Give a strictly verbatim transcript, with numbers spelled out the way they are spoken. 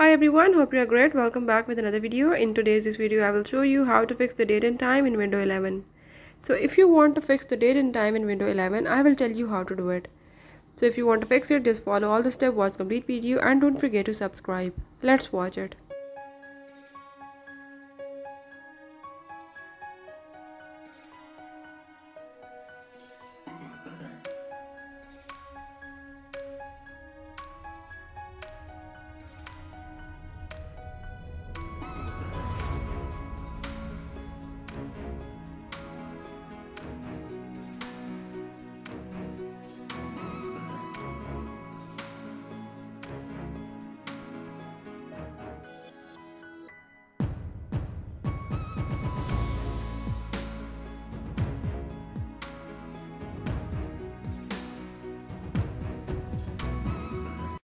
Hi everyone, hope you are great. Welcome back with another video. In today's this video I will show you how to fix the date and time in Windows eleven. So if you want to fix the date and time in Windows eleven, I will tell you how to do it. So if you want to fix it, just follow all the steps, watch complete video and don't forget to subscribe. Let's watch it.